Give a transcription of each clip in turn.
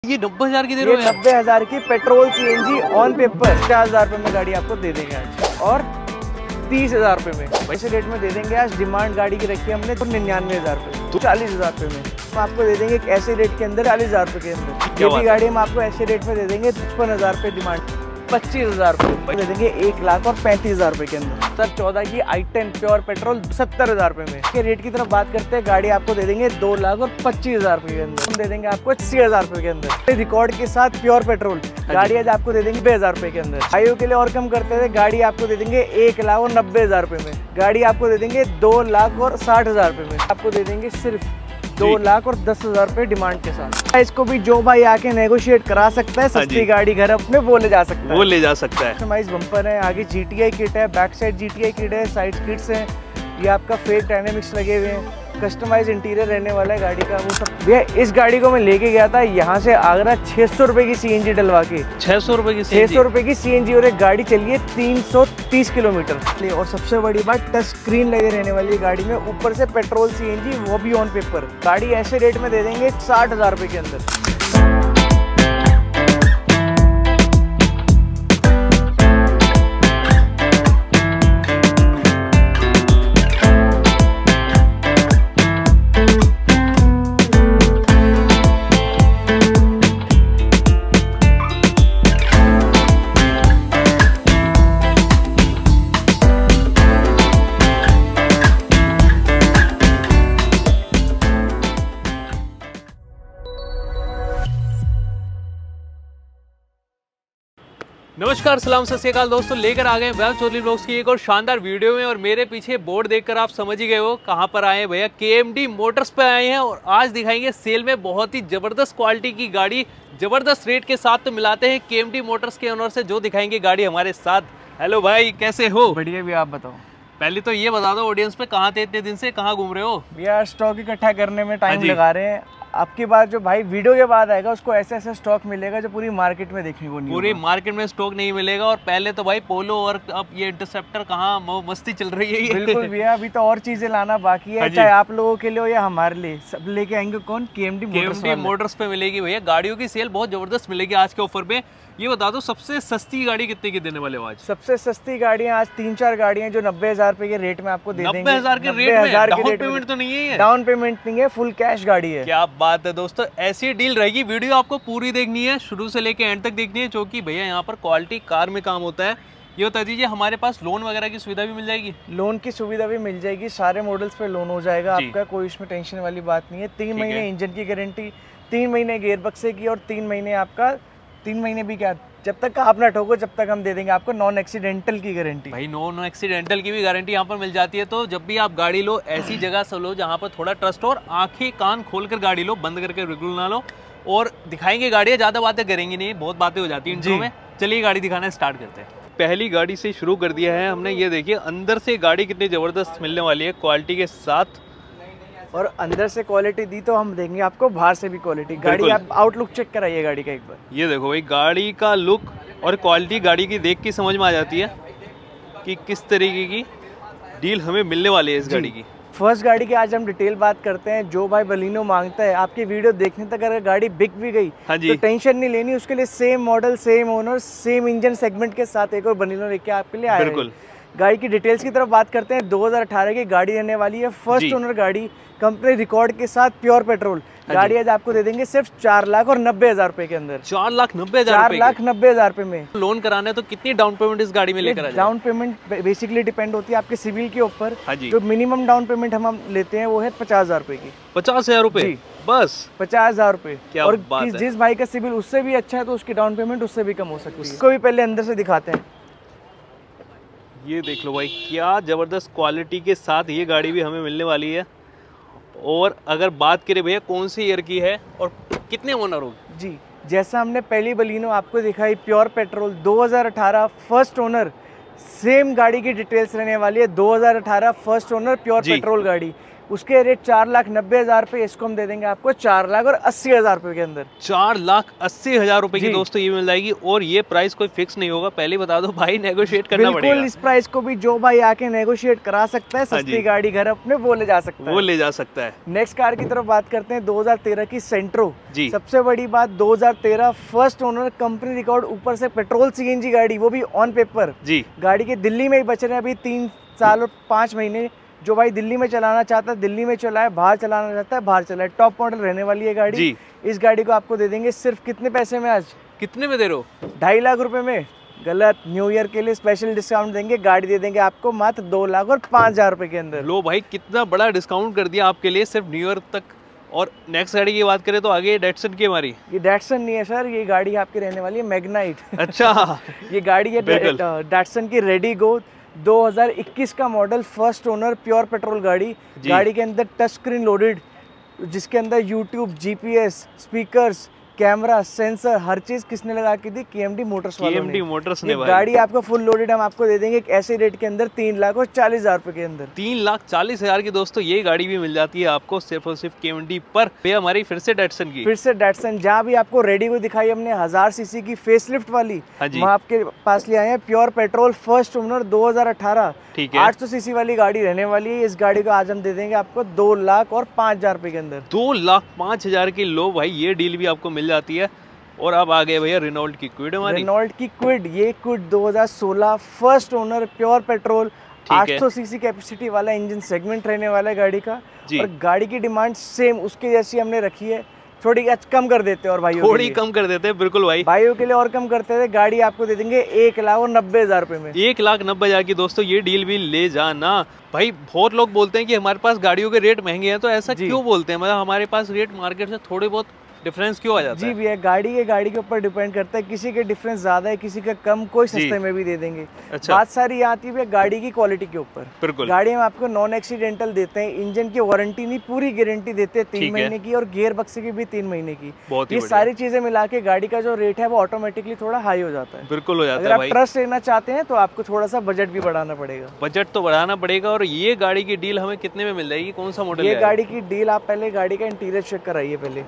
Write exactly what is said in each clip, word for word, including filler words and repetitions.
ये नब्बे हजार की दे रहे हो? नब्बे हजार की पेट्रोल सीएनजी ऑन पेपर पचास हजार रुपए में गाड़ी आपको दे देंगे आज, और तीस हजार रुपए में वैसे रेट में दे देंगे आज। डिमांड गाड़ी की रखी है हमने तो निन्यानवे हजार रुपए तो चालीस हजार रुपए में हम आपको दे देंगे एक ऐसे रेट के अंदर चालीस हजार रुपए के अंदर। ये भी गाड़ी हम आपको ऐसे रेट में दे देंगे पचपन हजार रुपए डिमांड पच्चीस हजार रुपए दे देंगे एक लाख और पैंतीस हजार रुपए के अंदर। सर चौदह की आई टेन प्योर पेट्रोल सत्तर हजार रुपए में। के रेट की तरफ बात करते हैं, गाड़ी आपको दे देंगे दो लाख और पच्चीस हजार रुपए के अंदर। हम दे देंगे आपको अस्सी हजार रुपए के अंदर रिकॉर्ड के साथ प्योर पेट्रोल गाड़ी आज आपको दे देंगे नब्बे हजार रुपए के अंदर। आयु के लिए और कम करते थे, गाड़ी आपको दे देंगे एक लाख और नब्बे हजार रुपए में। गाड़ी आपको दे देंगे दो लाख और साठ हजार रुपए में। आपको दे देंगे सिर्फ दो लाख और दस हजार रुपए डिमांड के साथ। इसको भी जो भाई आके नेगोशिएट करा सकता है, सस्ती गाड़ी घर अपने वो ले जा सकता है, वो ले जा सकता है। कस्टमाइज बम्पर है, आगे जीटीआई किट है, बैक साइड जीटीआई किट है, साइड किट्स हैं, ये आपका फेक डायनेमिक्स लगे हुए हैं, कस्टमाइज इंटीरियर रहने वाला है गाड़ी का वो सब। भैया इस गाड़ी को मैं लेके गया था यहाँ से आगरा छह सौ रुपए की सीएनजी डलवा के। छह सौ रुपए की छह सौ रुपए की सीएनजी और एक गाड़ी चलिए तीन सौ तीस किलोमीटर। और सबसे बड़ी बात टच स्क्रीन लगे रहने वाली है गाड़ी में, ऊपर से पेट्रोल सीएनजी वो भी ऑन पेपर। गाड़ी ऐसे रेट में दे देंगे साठ हजार रुपए के अंदर। नमस्कार, सलाम, सत श्री अकाल दोस्तों, लेकर आ गए वैभव चौधरी ब्लॉग्स की एक और शानदार वीडियो में। और मेरे पीछे बोर्ड देखकर आप समझ ही गए हो कहाँ पर आए हैं भैया। केएमडी मोटर्स पे आए हैं और आज दिखाएंगे सेल में बहुत ही जबरदस्त क्वालिटी की गाड़ी, जबरदस्त रेट के साथ। तो मिलाते हैं केएमडी मोटर्स के ओनर से जो दिखाएंगे गाड़ी हमारे साथ। हेलो भाई, कैसे हो? बढ़िया भी, आप बताओ। पहले तो ये बता दो ऑडियंस पे, कहाँ थे इतने दिन से, कहाँ घूम रहे हो? भैया स्टॉक इकट्ठा करने में टाइम लगा रहे हैं। आपकी बात जो भाई वीडियो के बाद आएगा उसको ऐसा ऐसा स्टॉक मिलेगा जो पूरी मार्केट में देखने को नहीं, पूरी मार्केट में स्टॉक नहीं मिलेगा। और पहले तो भाई पोलो और अब ये इंटरसेप्टर कहाँ मस्ती चल रही है। बिल्कुल भैया, अभी तो और चीजें लाना बाकी है, चाहे आप लोगों के लिए हो या हमारे लिए, सब लेके आएंगे। कौन? केएमडी मोटर्स। केएमडी मोटर्स पे मिलेगी भैया गाड़ियों की सेल, बहुत जबरदस्त मिलेगी आज के ऑफर पे। ये बता दो सबसे सस्ती गाड़ी कितने की देने वाले हो आज? सबसे सस्ती गाड़ियाँ आज तीन चार गाड़ियाँ जो नब्बे हजार रुपए के रेट में आपको दे देंगे। नब्बे हजार के रेट में? डाउन पेमेंट तो नहीं है? डाउन पेमेंट नहीं है, फुल कैश गाड़ी है। क्या बात है दोस्तों, ऐसी डील रहेगी। वीडियो आपको पूरी देखनी है, शुरू से लेके एंड तक देखनी है, क्योंकि भैया यहाँ पर क्वालिटी कार में काम होता है। ये बता दीजिए, हमारे पास लोन वगैरह की सुविधा भी मिल जाएगी? लोन की सुविधा भी मिल जाएगी, सारे मॉडल्स पे लोन हो जाएगा आपका, कोई इसमें टेंशन वाली बात नहीं है। तीन महीने इंजन की गारंटी, तीन महीने गियर बक्से की, और तीन महीने आपका तीन महीने भी क्या, जब तक आप ना ठोको जब तक हम दे देंगे आपको नॉन एक्सीडेंटल की गारंटी। भाई नॉन एक्सीडेंटल की भी गारंटी यहाँ पर मिल जाती है। तो जब भी आप गाड़ी लो, ऐसी जगह से लो जहाँ पर थोड़ा ट्रस्ट हो, और आंखें कान खोलकर गाड़ी लो, बंद करके बिल्कुल ना लो। और दिखाएंगे गाड़ियाँ, ज़्यादा बातें करेंगे नहीं, बहुत बातें हो जाती हैं इंट्रो में। चलिए गाड़ी दिखाना स्टार्ट करते हैं। पहली गाड़ी से शुरू कर दिया है हमने। ये देखिए अंदर से गाड़ी कितनी ज़बरदस्त मिलने वाली है क्वालिटी के साथ। और अंदर से क्वालिटी दी तो हम देंगे आपको बाहर से भी क्वालिटी। गाड़ी आप आउटलुक चेक कराइए गाड़ी का एक बार। ये देखो भाई, गाड़ी का लुक और क्वालिटी गाड़ी की देख के समझ में आ जाती है कि किस तरीके की डील हमें मिलने वाली है इस गाड़ी की। फर्स्ट गाड़ी की आज हम डिटेल बात करते हैं। जो भाई बलिनो मांगता है, आपकी वीडियो देखने तक अगर गाड़ी बिक भी गई तो टेंशन नहीं लेनी, उसके लिए same model, same owner, same engine segment के साथ एक और बलिनो लेके आपके लिए आया है। गाड़ी की डिटेल्स की तरफ बात करते हैं। दो हज़ार अठारह की गाड़ी रहने वाली है, फर्स्ट ओनर गाड़ी, कंपनी रिकॉर्ड के साथ, प्योर पेट्रोल। गाड़ी आज आपको दे देंगे सिर्फ चार लाख और नब्बे हजार रुपए के अंदर। चार लाख नब्बे हजार चार लाख नब्बे हजार रुपए में लोन कराना है तो कितनी डाउन पेमेंट इस गाड़ी में लेकर आ जाए? डाउन पेमेंट बेसिकली डिपेंड होती है आपके सिविल के ऊपर। जो मिनिमम डाउन पेमेंट हम लेते हैं वो है पचास हजार रुपए की। पचास हजार रुपए बस? पचास हजार रुपए। और जिस भाई का सिविल उससे भी अच्छा है तो उसकी डाउन पेमेंट उससे भी कम हो सकती है। इसको भी पहले अंदर से दिखाते हैं। ये देख लो भाई, क्या जबरदस्त क्वालिटी के साथ ये गाड़ी भी हमें मिलने वाली है। और अगर बात करें भैया कौन सी ईयर की है और कितने ओनर हो? जी, जैसा हमने पहली बलिनो आपको दिखाई, प्योर पेट्रोल दो हज़ार अठारह, फर्स्ट ओनर, सेम गाड़ी की डिटेल्स रहने वाली है। दो हज़ार अठारह फर्स्ट ओनर प्योर पेट्रोल गाड़ी। उसके रेट चार लाख नब्बे हजार रुपए, इसको हम दे देंगे आपको चार लाख और अस्सी हजार रुपए के अंदर। चार लाख अस्सी हजार रुपए की दोस्तों ये मिल जाएगी, और ये प्राइस कोई फिक्स नहीं होगा, पहले बता दो भाई, नेगोशिएट करना पड़ेगा। बिल्कुल, इस प्राइस को भी जो भाई आके नेगोशिएट करा सकता है, सस्ती गाड़ी घर अपने वो ले जा सकता है, वो ले जा सकता है। नेक्स्ट कार की तरफ बात करते हैं, दो हजार तेरह की सेंट्रो जी। सबसे बड़ी बात, दो हजार तेरह फर्स्ट ओनर, कंपनी रिकॉर्ड, ऊपर से पेट्रोल सीएनजी गाड़ी, वो भी ऑन पेपर जी। गाड़ी के दिल्ली में ही बच रहे हैं अभी तीन साल और पाँच महीने। जो भाई दिल्ली में चलाना चाहता है दिल्ली में चलाए, बाहर चलाना चाहता है बाहर चलाए, टॉप मॉडल रहने वाली है गाड़ी जी। इस गाड़ी को आपको दे देंगे सिर्फ कितने पैसे में? आज कितने में दे रहे हो? ढाई लाख रुपए में। गलत, न्यू ईयर के लिए स्पेशल डिस्काउंट देंगे, गाड़ी दे देंगे आपको मात्र दो लाख और पाँच हजार रुपए के अंदर। लो भाई, कितना बड़ा डिस्काउंट कर दिया आपके लिए सिर्फ न्यू ईयर तक। और नेक्स्ट गाड़ी की बात करें तो आगे डैटसन की हमारी, ये डैटसन नहीं है सर, ये गाड़ी आपकी रहने वाली है मैग्नाइट। अच्छा ये गाड़ी है डैटसन की रेडी गो, दो हजार इक्कीस का model, first owner, pure petrol गाड़ी। गाड़ी के अंदर टच स्क्रीन लोडेड, जिसके अंदर YouTube, GPS, speakers, camera, sensor, हर चीज किसने लगा के दी? केएमडी मोटर्स वालों ने। केएमडी मोटर्स ने भाई। गाड़ी आपको फुल लोडेड हम आपको दे देंगे एक ऐसे रेट के अंदर तीन लाख और चालीस हजार रुपए के अंदर। तीन लाख चालीस हजार की दोस्तों ये गाड़ी भी मिल जाती है आपको सिर्फ और सिर्फ केएमडी पर। भैया हमारी फिर से डैटसन की, फिर से डैटसन, जहाँ भी आपको रेडी को दिखाई हमने हजार सीसी की फेसलिफ्ट वाली, वहाँ आपके पास ले आए हैं प्योर पेट्रोल, फर्स्ट ओनर, दो हजार अठारह, आठ सौ सीसी वाली गाड़ी रहने वाली है। इस गाड़ी को आज हम दे देंगे आपको दो लाख और पाँच हजार रुपए के अंदर। दो लाख पाँच हजार की लो भाई, ये डील भी आपको मिल जाती है। और अब आ गए भैया रेनॉल्ट की क्विड हमारी। रेनॉल्ट की क्विड, ये क्विड दो हजार सोलह, फर्स्ट ओनर, प्योर पेट्रोल, आठ सौ सीसी कैपेसिटी वाला इंजन सेगमेंट रहने वाला है गाड़ी का। और गाड़ी की डिमांड सेम उसके जैसी हमने रखी है, थोड़ी कम कर देते हैं और भाइयों थोड़ी कम कर देते हैं, बिल्कुल भाई, भाइयों के लिए और कम करते थे। गाड़ी आपको दे देंगे एक लाख और नब्बे हजार रुपए में। एक लाख नब्बे हजार की दोस्तों ये डील भी ले जाना भाई। बहुत लोग बोलते हैं कि हमारे पास गाड़ियों के रेट महंगे हैं, तो ऐसा क्यों बोलते हैं? मतलब हमारे पास रेट मार्केट से थोड़े बहुत डिफरेंस क्यों आ जाता जी है? जी भैया, गाड़ी के गाड़ी के ऊपर डिपेंड करता है, किसी के डिफरेंस ज्यादा है, किसी का कम, कोई सस्ते में भी दे देंगे। अच्छा। बात सारी यहाँ आती है गाड़ी की क्वालिटी के ऊपर। बिल्कुल, गाड़ी में आपको नॉन एक्सीडेंटल देते हैं, इंजन की वारंटी नहीं पूरी गारंटी देते हैं तीन महीने की, और गियर बक्से की भी तीन महीने की। ये सारी चीजें मिला के गाड़ी का जो रेट है वो ऑटोमेटिकली थोड़ा हाई हो जाता है। बिल्कुल हो जाता है। अगर आप ट्रस्ट लेना चाहते हैं तो आपको थोड़ा सा बजट भी बढ़ाना पड़ेगा। बजट तो बढ़ाना पड़ेगा। और ये गाड़ी की डील हमें कितने में मिल जाएगी? कौन सा मॉडल? ये गाड़ी की डील, आप पहले गाड़ी का इंटीरियर चेक कराइए पहले।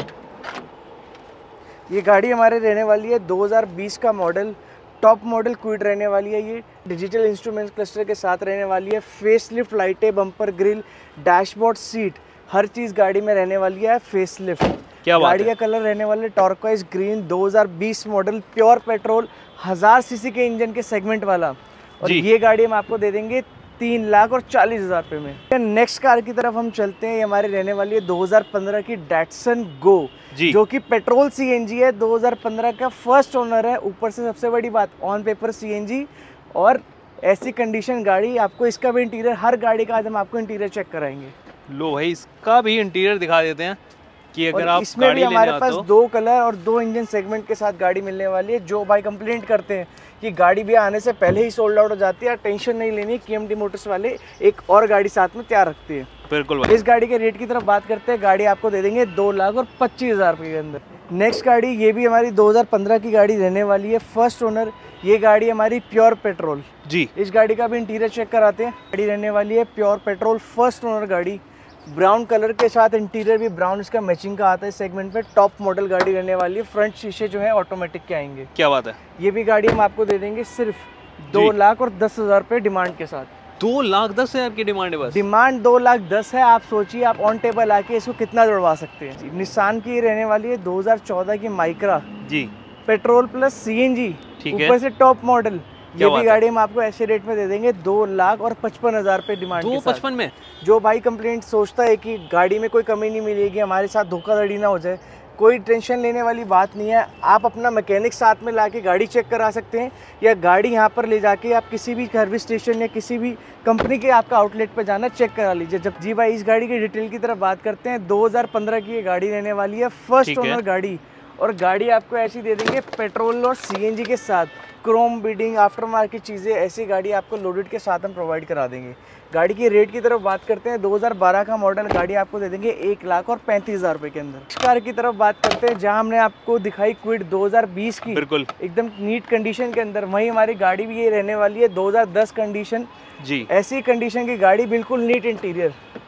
ये गाड़ी हमारे रहने वाली है दो हजार बीस का मॉडल, टॉप मॉडल क्विड रहने वाली है। ये डिजिटल इंस्ट्रूमेंट क्लस्टर के साथ रहने वाली है, फेसलिफ्ट लाइटें, बम्पर ग्रिल, डैशबोर्ड, सीट, हर चीज गाड़ी में रहने वाली है फेसलिफ्ट। क्या गाड़ी का कलर रहने वाले टॉर्क्वाइज ग्रीन, दो हजार बीस मॉडल, प्योर पेट्रोल, हजार सीसी के इंजन के सेगमेंट वाला। और ये गाड़ी हम आपको दे देंगे तीन लाख और चालीस हजार रुपए में। नेक्स्ट कार की तरफ हम चलते हैं, ये हमारी रहने वाली है दो हजार पंद्रह की डैटसन गो, जो कि पेट्रोल सीएनजी है, दो हजार पंद्रह का फर्स्ट ओनर है। ऊपर से सबसे बड़ी बात, ऑन पेपर सीएनजी और ऐसी कंडीशन गाड़ी। आपको इसका भी इंटीरियर, हर गाड़ी का आज हम आपको इंटीरियर चेक कराएंगे। लो भाई, इसका भी इंटीरियर दिखा देते हैं कि अगर आप इसमें गाड़ी भी हमारे पास दो कलर और दो इंजन सेगमेंट के साथ गाड़ी मिलने वाली है। जो भाई कंप्लेंट करते हैं कि गाड़ी भी आने से पहले ही सोल्ड आउट हो जाती है, टेंशन नहीं लेनी, केएमडी मोटर्स वाले एक और गाड़ी साथ में तैयार रखते हैं। बिल्कुल भाई। इस गाड़ी के रेट की तरफ बात करते हैं, गाड़ी आपको दे देंगे दो लाख और पच्चीस हजार रुपए के अंदर। नेक्स्ट गाड़ी, ये भी हमारी दो हजार पंद्रह की गाड़ी रहने वाली है, फर्स्ट ओनर। ये गाड़ी हमारी प्योर पेट्रोल जी। इस गाड़ी का भी इंटीरियर चेक कराते हैं। गाड़ी रहने वाली है प्योर पेट्रोल, फर्स्ट ओनर गाड़ी, ब्राउन कलर के साथ इंटीरियर भी ब्राउन इसका मैचिंग का आता है सेगमेंट पे। टॉप मॉडल गाड़ी रहने वाली है, फ्रंट शीशे जो है ऑटोमेटिक के आएंगे। क्या बात है। ये भी गाड़ी हम आपको दे देंगे सिर्फ दो लाख और दस हजार रुपए डिमांड के साथ। दो लाख दस हजार की डिमांड है बस? डिमांड दो लाख दस है। आप सोचिए आप ऑन टेबल आके इसको कितना जुड़वा सकते हैं। निसान की रहने वाली है दो हजार चौदह की माइक्रा जी, पेट्रोल प्लस सीएनजी, ऊपर से टॉप मॉडल। ये भी गाड़ी हम आपको ऐसे रेट में दे देंगे दो लाख और पचपन हजार रुपए डिमांड के साथ। पचपन में? जो भाई कंप्लेंट सोचता है कि गाड़ी में कोई कमी नहीं मिलेगी, हमारे साथ धोखाधड़ी ना हो जाए, कोई टेंशन लेने वाली बात नहीं है। आप अपना मैकेनिक साथ में लाके गाड़ी चेक करा सकते हैं, या गाड़ी यहाँ पर ले जाके आप किसी भी सर्विस स्टेशन या किसी भी कंपनी के आपका आउटलेट पर जाना, चेक करा लीजिए। जब जी भाई इस गाड़ी की डिटेल की तरफ बात करते हैं, दो हजार पंद्रह की ये गाड़ी रहने वाली है, फर्स्ट ओनर गाड़ी। और गाड़ी आपको ऐसी दे देंगे पेट्रोल और सीएनजी के साथ, क्रोम बीडिंग, आफ्टर मार्केट चीज़ें, ऐसी गाड़ी आपको लोडेड के साथ हम प्रोवाइड करा देंगे। गाड़ी की रेट की तरफ बात करते हैं, दो हजार बारह का मॉडल, गाड़ी आपको दे देंगे एक लाख और पैंतीस हजार रुपए के अंदर। कार की तरफ बात करते हैं, जहां हमने आपको दिखाई क्विड दो हजार बीस की, बिल्कुल एकदम नीट कंडीशन के अंदर, वहीं हमारी गाड़ी भी ये रहने वाली है दो हजार दस कंडीशन जी। ऐसी कंडीशन की गाड़ी, बिल्कुल नीट इंटीरियर।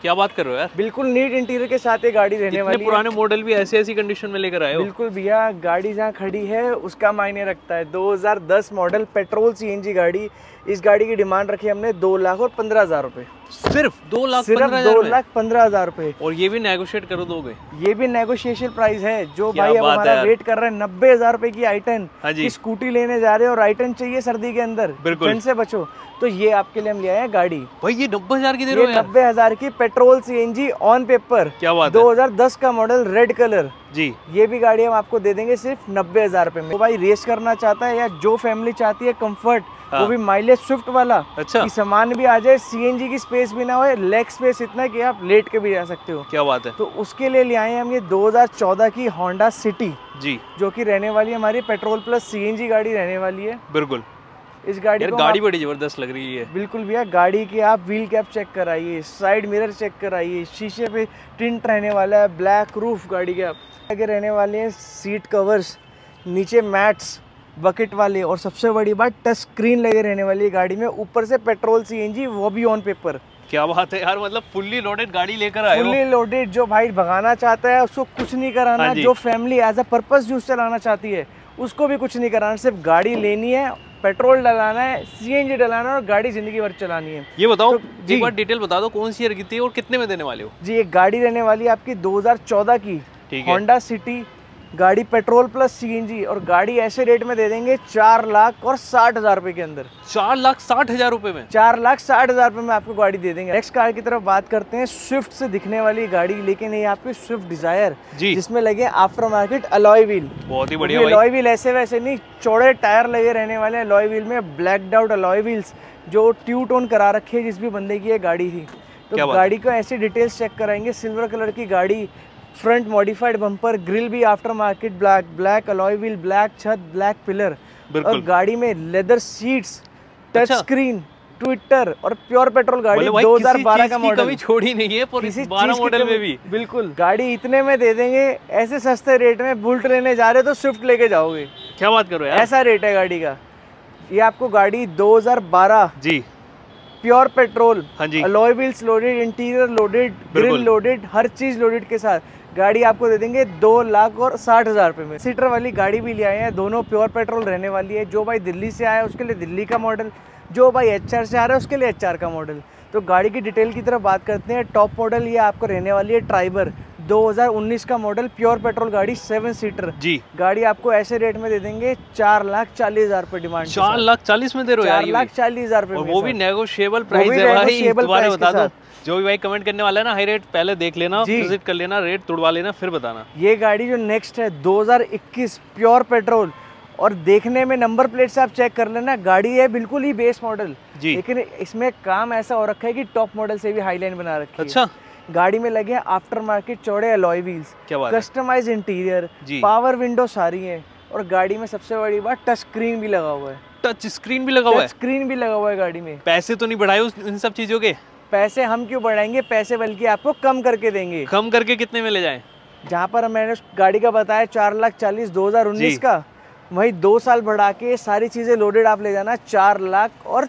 क्या बात कर रहे हो यार, बिल्कुल नीट इंटीरियर के साथ ये गाड़ी रहने वाली है। पुराने मॉडल भी ऐसी ऐसी कंडीशन में लेकर आए हो। बिल्कुल भैया, गाड़ी जहाँ खड़ी है उसका मायने रखता है। दो हज़ार दस मॉडल पेट्रोल सीएनजी गाड़ी, इस गाड़ी की डिमांड रखी हमने दो लाख और पंद्रह हजार रुपए। सिर्फ दो लाख सिर्फ दो लाख पंद्रह हजार रुपए, और ये भी नेगोशिएट करो दोगे? ये भी नेगोशिएशन प्राइस है। जो भाई अब हमारा वेट कर रहे हैं नब्बे हजार रुपए की आई टेन की स्कूटी लेने जा रहे हो और आई टेन चाहिए सर्दी के अंदर, ठंड से बचो, तो ये आपके लिए हम ले आए हैं गाड़ी। भाई ये नब्बे हजार की दे रहे हो? नब्बे हजार की पेट्रोल सीएनजी ऑन पेपर, क्या बात है। दो हज़ार दस का मॉडल, रेड कलर जी। ये भी गाड़ी हम आपको दे देंगे सिर्फ नब्बे हजार रुपए में। तो भाई रेस करना चाहता है या जो फैमिली चाहती है कंफर्ट, हाँ। वो भी माइलेज स्विफ्ट वाला, अच्छा, कि सामान भी आ जाए, सीएनजी की स्पेस भी ना हो, लेग स्पेस इतना कि आप लेट के भी जा सकते हो। क्या बात है। तो उसके लिए ले आए हैं हम ये दो हज़ार चौदह की होंडा सिटी जी, जो कि रहने वाली है हमारी पेट्रोल प्लस सीएनजी गाड़ी रहने वाली है। बिल्कुल। इस गाड़ी यार को गाड़ी बड़ी जबरदस्त लग रही है। बिल्कुल भैया, गाड़ी की आप व्हील कैप चेक कराइए, साइड मिरर चेक कराइए, शीशे पे टिंट रहने वाला है, ब्लैक रूफ गाड़ी के आप आगे रहने वाले हैं, सीट कवर्स, नीचे मैट्स बकेट वाले, और सबसे बड़ी बात टच स्क्रीन लगे रहने वाली है गाड़ी में, ऊपर से पेट्रोल सीएनजी वो भी ऑन पेपर। क्या बात है यार, मतलब फुल्ली लोडेड गाड़ी लेकर आए हो। फुल्ली लोडेड, जो भाई भगाना चाहता है उसको कुछ नहीं कराना, जो family as a purpose use चलाना चाहती है उसको भी कुछ नहीं कराना, सिर्फ गाड़ी लेनी है, पेट्रोल डलाना है, सीएनजी डलाना है और गाड़ी जिंदगी भर चलानी है। ये बताओ, तो एक बार डिटेल बता दो कौन सी ईयर की थी और कितने में देने वाले हो? जी, एक गाड़ी रहने वाली है आपकी दो हज़ार चौदह की होंडा सिटी गाड़ी, पेट्रोल प्लस सीएनजी, और गाड़ी ऐसे रेट में दे देंगे चार लाख और साठ हजार रुपए के अंदर। चार लाख साठ हजार रुपए में? चार लाख साठ हजार रुपए में आपको गाड़ी दे देंगे। नेक्स्ट कार की तरफ बात करते हैं, स्विफ्ट से दिखने वाली गाड़ी, लेकिन ये आपकी स्विफ्ट डिजायर जिसमें लगे आफ्टर मार्केट अलॉय व्हील। बहुत ही बढ़िया। अलॉय व्हील ऐसे वैसे नहीं, चौड़े टायर लगे रहने वाले हैं अलॉय व्हील में, ब्लैक आउट अलॉय व्हील्स जो ट्यू टोन करा रखे है जिस भी बंदे की ये गाड़ी थी। तो गाड़ी को ऐसी डिटेल्स चेक कराएंगे, सिल्वर कलर की गाड़ी, फ्रंट मॉडिफाइड बम्पर, ग्रिल भी aftermarket black, black alloy wheel, black छत, ब्लैक पिलर, और गाड़ी में leather seats, touch screen, tweeter और प्योर पेट्रोल गाड़ी दो हज़ार बारह का मॉडल। कभी छोड़ी नहीं है बारह मॉडल में भी। बिल्कुल, गाड़ी इतने में दे देंगे, ऐसे सस्ते रेट में। बुलेट लेने जा रहे हो तो स्विफ्ट लेके जाओगे। क्या बात करो यार, ऐसा रेट है गाड़ी का। ये आपको गाड़ी दो हज़ार बारह जी, प्योर पेट्रोल, हाँ जी, alloy wheels loaded, interior loaded, grille loaded, हर चीज लोडेड के साथ गाड़ी आपको दे देंगे दो लाख और साठ हजार रुपए में। सीटर वाली गाड़ी भी ले आए हैं, दोनों प्योर पेट्रोल रहने वाली है। जो भाई दिल्ली से आया है उसके लिए दिल्ली का मॉडल, जो भाई एचआर से आ रहा है उसके लिए एचआर का मॉडल। तो गाड़ी की डिटेल की तरफ बात करते हैं। टॉप मॉडल ये आपको रहने वाली है ट्राइबर, दो हज़ार उन्नीस का मॉडल, प्योर पेट्रोल गाड़ी, सेवन सीटर जी। गाड़ी आपको ऐसे रेट में दे देंगे चार लाख चालीस हजार रुपए डिमांड। चार लाख चालीस में दे रहे हो यार? चार लाख चालीस हजार रुपए, वो भी नेगोशिएबल प्राइस है भाई। दोबारा बता दो, जो भी भाई कमेंट करने वाला है ना, हाई रेट पहले देख लेना, विजिट कर लेना, रेट तुड़वा लेना, फिर बताना। ये गाड़ी जो नेक्स्ट है दो हज़ार इक्कीस प्योर पेट्रोल, और देखने में नंबर प्लेट से आप चेक कर लेना, गाड़ी है बिल्कुल ही बेस मॉडल जी, लेकिन इसमें काम ऐसा हो रखा है कि टॉप मॉडल से भी हाईलाइन बना रखी है। अच्छा, गाड़ी में लगे आफ्टर मार्केट चौड़े alloy wheels, customise interior, power window सारी है, और गाड़ी में सबसे बड़ी बात टच स्क्रीन भी लगा हुआ है। टच स्क्रीन भी लगा हुआ है? स्क्रीन भी लगा हुआ है गाड़ी में। पैसे तो नहीं बढ़ाए इन सब चीजों के? पैसे हम क्यों बढ़ाएंगे, पैसे बल्कि आपको कम करके देंगे। कम करके कितने में ले जाएं? जहाँ पर मैंने गाड़ी का बताया चार लाख चालीस दो हजार उन्नीस का, वही दो साल बढ़ा के सारी चीजें लोडेड आप ले जाना चार लाख और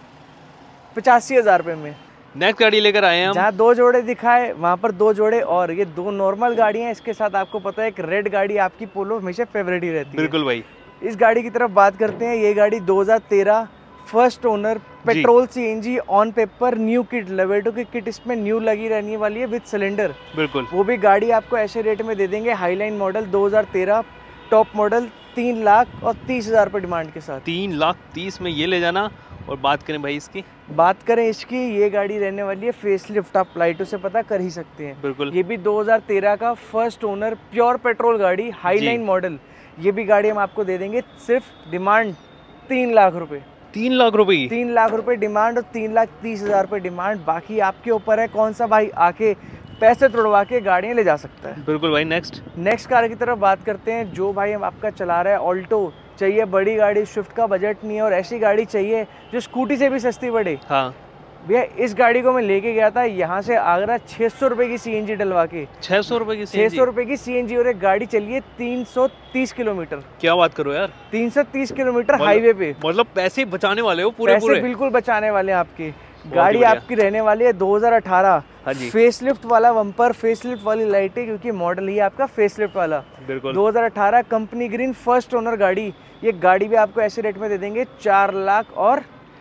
पचासी हजार रुपए में। नेक्स्ट गाड़ी लेकर आए हैं हम। जहाँ दो जोड़े दिखाए वहाँ पर दो जोड़े, और ये दो नॉर्मल गाड़ियाँ, इसके साथ आपको पता है एक रेड गाड़ी आपकी पोलो हमेशा फेवरेट ही रहती है। बिल्कुल भाई। इस गाड़ी की तरफ बात करते हैं। ये गाड़ी दो हज़ार तेरह first owner, petrol CNG on paper, new kit, Lovato की किट इसमें न्यू लगी रहने वाली है विद सिलेंडर। बिल्कुल, वो भी गाड़ी आपको ऐसे रेट में दे देंगे, हाईलाइन मॉडल दो हज़ार तेरह टॉप मॉडल, तीन लाख और तीस हजार रुपये डिमांड के साथ। तीन लाख तीस में ये ले जाना। और बात करें भाई इसकी, बात करें इसकी, ये गाड़ी रहने वाली है फेसलिफ्ट, आप लाइटों से पता कर ही सकते हैं। बिल्कुल, ये भी दो हज़ार तेरह का फर्स्ट ओनर प्योर पेट्रोल गाड़ी, हाईलाइन मॉडल। ये भी गाड़ी हम आपको दे देंगे सिर्फ डिमांड तीन लाख रुपए। तीन लाख रुपए की? तीन लाख रुपए डिमांड और तीन लाख तीस हजार रुपए डिमांड। बाकी आपके ऊपर है कौन सा भाई आके पैसे तोड़वा के गाड़ियाँ ले जा सकता है। बिल्कुल भाई। नेक्स्ट नेक्स्ट कार की तरफ बात करते हैं। जो भाई हम आपका चला रहा है ऑल्टो, चाहिए बड़ी गाड़ी, स्विफ्ट का बजट नहीं है और ऐसी गाड़ी चाहिए जो स्कूटी से भी सस्ती पड़े। हाँ भैया, इस गाड़ी को मैं लेके गया था यहाँ से आगरा छह सौ रुपए की सीएनजी डलवा के। छह सौ रुपए की छह सौ रुपए की सीएनजी, और एक गाड़ी चलिए तीन सौ तीस किलोमीटर। क्या बात करो यार, तीन सौ तीस किलोमीटर हाईवे पे। मतलब पैसे बचाने वाले हो पूरे पैसे पूरे। बिल्कुल बचाने वाले आपके। गाड़ी आपकी रहने वाली है दो हज़ार अठारह। हाँ जी। फेसलिफ्ट वाला बम्पर, फेसलिफ्ट वाली लाइटें, क्योंकि मॉडल ही आपका फेसलिफ्ट वाला। बिल्कुल। दो हज़ार अठारह कंपनी ग्रीन फर्स्ट ओनर गाड़ी। ये गाड़ी भी आपको ऐसे रेट में दे देंगे चार लाख और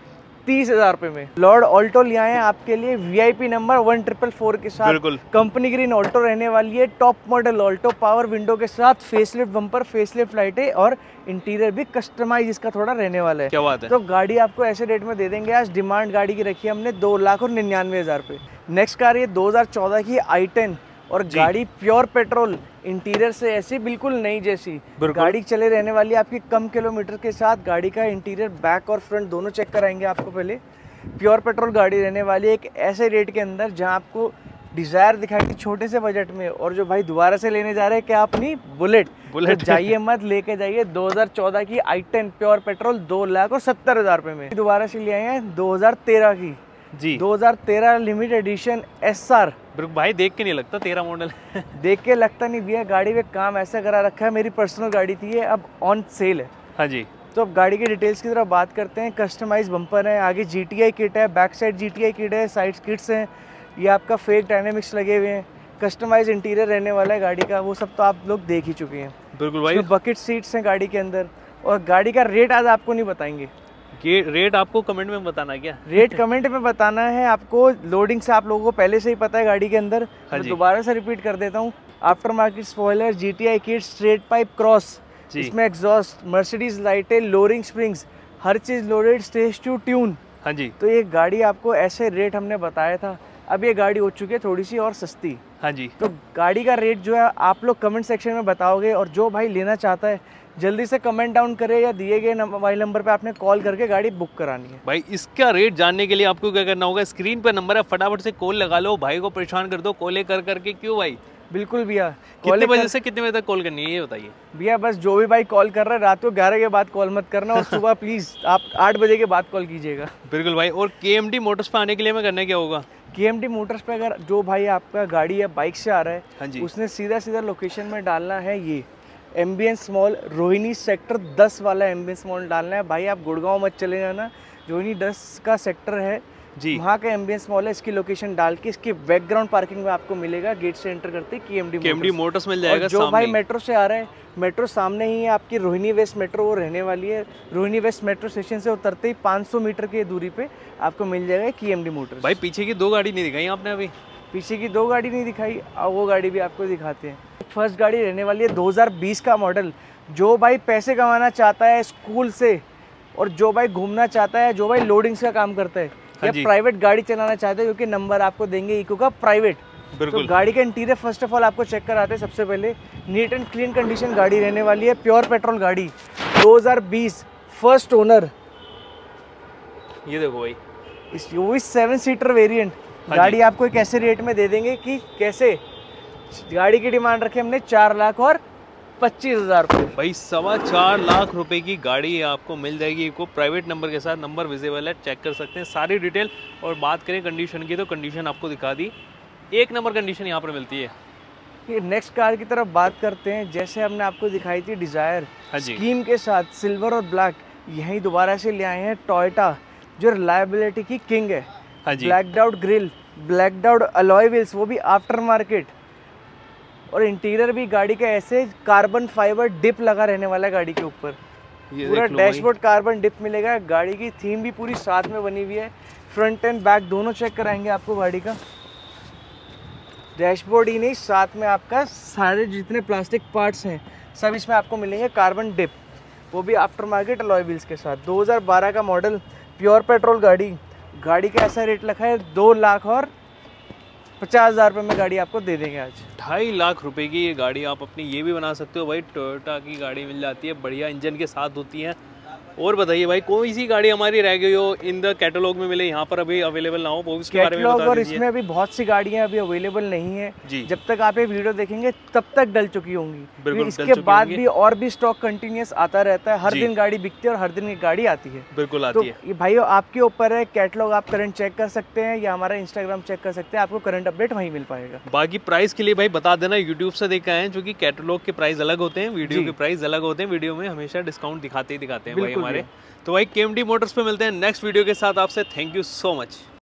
तीस हजार रुपए में। लॉर्ड ऑल्टो ले आए हैं आपके लिए VIP number one triple four के साथ। बिल्कुल। कंपनी ग्रीन ऑल्टो रहने वाली है, top model Alto, power window के साथ, फेसलिफ्ट बम्पर, फेसलिफ्ट लाइटें और इंटीरियर भी कस्टमाइज इसका थोड़ा रहने वाला है। क्या बात है। तो गाड़ी आपको ऐसे रेट में दे देंगे। आज डिमांड गाड़ी की रखी है हमने दो लाख और निन्यानवे हजार रुपए। नेक्स्ट कार ये दो हज़ार चौदह की आई टेन और गाड़ी प्योर पेट्रोल, इंटीरियर से ऐसी बिल्कुल नई जैसी गाड़ी चले रहने वाली है आपकी कम किलोमीटर के साथ। गाड़ी का इंटीरियर बैक और फ्रंट दोनों चेक कराएंगे आपको। पहले प्योर पेट्रोल गाड़ी रहने वाली है एक ऐसे रेट के अंदर जहां आपको डिजायर दिखाई थी छोटे से बजट में। और जो भाई दोबारा से लेने जा रहे हैं क्या अपनी बुलेट, बुलेट तो जाइए मत, लेके जाइए। दो हज़ार चौदह की आई टेन प्योर पेट्रोल दो लाख और सत्तर हजार रुपए में। दोबारा से ले आए हैं दो हज़ार तेरह की जी, दो हज़ार तेरह लिमिटेड एडिशन एस आर। भाई देख के नहीं लगता तेरह मॉडल देख के लगता नहीं भैया, गाड़ी में काम ऐसा करा रखा है। मेरी पर्सनल गाड़ी थी, ये अब ऑन सेल है। हाँ जी। तो अब गाड़ी की डिटेल्स की तरफ बात करते हैं। कस्टमाइज बम्पर है, आगे जीटीआई किट है, बैक साइड जीटीआई किट है, साइड किट्स हैं, ये आपका फेक डायनेमिक्स लगे हुए हैं, कस्टमाइज इंटीरियर रहने वाला है गाड़ी का, वो सब तो आप लोग देख ही चुके हैं। बिल्कुल भाई। बकेट सीट्स हैं गाड़ी के अंदर। और गाड़ी का रेट आज आपको नहीं बताएंगे, ये रेट आपको कमेंट में बताना क्या? रेट कमेंट में बताना है आपको। लोडिंग से आप लोगों को पहले से ही पता है गाड़ी के अंदर। हाँ मैं दोबारा से रिपीट कर देता हूँ। Aftermarket spoiler, GTI kit, straight pipe cross, इसमें एग्जॉस्ट, मर्सिडीज लाइटें, लोरिंग स्प्रिंग्स, हर चीज लोडेड, स्टेज टू ट्यून। हाँ जी। तो ये गाड़ी आपको ऐसे रेट हमने बताया था। अब ये गाड़ी हो चुकी है थोड़ी सी और सस्ती। हाँ जी। तो गाड़ी का रेट जो है आप लोग कमेंट सेक्शन में बताओगे, और जो भाई लेना चाहता है जल्दी से कमेंट डाउन करे या दिए गए मोबाइल नंबर पे आपने कॉल करके गाड़ी बुक करानी है। भाई इसका रेट जानने के लिए आपको क्या करना होगा, स्क्रीन पर नंबर है, फटाफट से कॉल लगा लो, भाई को परेशान कर दो कॉल कर करके। क्यों भाई? बिल्कुल भैया। कितने बजे से कितने बजे तक कॉल करनी है ये बताइए भैया? बस जो भी भाई कॉल कर रहा है रात को ग्यारह के बाद कॉल मत करना, और सुबह प्लीज आप आठ बजे के बाद कॉल कीजिएगा। बिल्कुल भाई। और केएमडी मोटर्स पे आने के लिए मैं करना क्या होगा? केएमडी मोटर्स पे अगर जो भाई आपका गाड़ी या बाइक से आ रहा है, हाँ जी, उसने सीधा सीधा लोकेशन में डालना है ये एम्बियंस मॉल, रोहिणी सेक्टर दस वाला एम्बियंस मॉल डालना है। भाई आप गुड़गांव मत चले जाना, रोहिणी दस का सेक्टर है जी, वहाँ का एम्बियंस मॉल है। इसकी लोकेशन डाल के इसके बैकग्राउंड पार्किंग में आपको मिलेगा, गेट से एंटर करते ही केएमडी केएमडी मोटर्स मिल जाएगा। जो भाई मेट्रो से आ रहा है, मेट्रो सामने ही है आपकी रोहिणी वेस्ट मेट्रो, वो रहने वाली है। रोहिणी वेस्ट मेट्रो स्टेशन से उतरते ही पाँच सौ मीटर की दूरी पे आपको मिल जाएगा केएमडी मोटर्स। भाई पीछे की दो गाड़ी नहीं दिखाई आपने अभी? पीछे की दो गाड़ी नहीं दिखाई, और वो गाड़ी भी आपको दिखाते हैं। फर्स्ट गाड़ी रहने वाली है दो हज़ार बीस का मॉडल। जो भाई पैसे कमाना चाहता है स्कूल से, और जो भाई घूमना चाहता है, जो भाई लोडिंग्स का काम करता है, या प्राइवेट गाड़ी चलाना चाहते हैं, क्योंकि नंबर आपको देंगे इको का प्राइवेट। तो गाड़ी का इंटीरियर फर्स्ट ऑफ ऑल आपको चेक कराते हैं। सबसे पहले नीट एंड क्लीन कंडीशन गाड़ी रहने वाली है, प्योर पेट्रोल गाड़ी, दो हज़ार बीस फर्स्ट ओनर। ये देखो भाई, इस वो भी सेवन सीटर वेरिएंट गाड़ी आपको एक ऐसे रेट में दे देंगे कि कैसे। गाड़ी की डिमांड रखे हमने चार लाख और पच्चीस हजार रुपये। भाई सवा चार लाख रुपए की गाड़ी आपको मिल जाएगी को प्राइवेट नंबर के साथ। नंबर विजिबल है, चेक कर सकते हैं सारी डिटेल। और बात करें कंडीशन की, तो कंडीशन आपको दिखा दी, एक नंबर कंडीशन यहाँ पर मिलती है। ये नेक्स्ट कार की तरफ बात करते हैं। जैसे हमने आपको दिखाई थी डिजायर स्कीम के साथ सिल्वर और ब्लैक, यहीं दोबारा से ले आए हैं टोयोटा, जो रिलायबिलिटी की किंग है। हाँ जी। Black out grille, black out alloy wheels, वो भी आफ्टर मार्केट, और इंटीरियर भी गाड़ी का ऐसे कार्बन फाइबर डिप लगा रहने वाला है गाड़ी के ऊपर। पूरा डैशबोर्ड कार्बन डिप मिलेगा। गाड़ी की थीम भी पूरी साथ में बनी हुई है। फ्रंट एंड बैक दोनों चेक कराएंगे आपको गाड़ी का। डैशबोर्ड ही नहीं, साथ में आपका सारे जितने प्लास्टिक पार्ट्स हैं सब इसमें आपको मिलेंगे कार्बन डिप, वो भी आफ्टर मार्केट अलॉय व्हील्स के साथ। दो हज़ार बारह का मॉडल, प्योर पेट्रोल गाड़ी। गाड़ी का ऐसा रेट लिखा है दो लाख और पचास हजार रुपये में गाड़ी आपको दे देंगे आज। ढाई लाख रुपए की ये गाड़ी आप अपनी ये भी बना सकते हो भाई। टोयोटा की गाड़ी मिल जाती है, बढ़िया इंजन के साथ होती है। और बताइए भाई, कोई सी गाड़ी हमारी रह गई हो इन द कैटलॉग में मिले, यहाँ पर अभी अवेलेबल ना हो, वो उसके बारे में बता दीजिए। और इसमें अभी बहुत सी गाड़ियाँ अभी अवेलेबल नहीं है जी। जब तक आप ये वीडियो देखेंगे तब तक डल चुकी होंगी। इसके बाद भी और भी स्टॉक कंटिन्यूस आता रहता है, हर दिन गाड़ी बिकती है और हर दिन एक गाड़ी आती है। बिल्कुल आती है। ये भाई आपके ऊपर है, कैटलॉग आप करंट चेक कर सकते हैं या हमारा इंस्टाग्राम चेक कर सकते हैं, आपको करंट अपडेट वहीं मिल पाएगा। बाकी प्राइस के लिए भाई बता देना, यूट्यूब से देख आए हैं, जो कि कैटलॉग के प्राइस अलग होते हैं, वीडियो के प्राइस अलग होते हैं। वीडियो में हमेशा डिस्काउंट दिखाते ही दिखाते हैं भाई हमारे। तो भाई केएमडी मोटर्स पे मिलते हैं नेक्स्ट वीडियो के साथ आपसे। Thank you so much.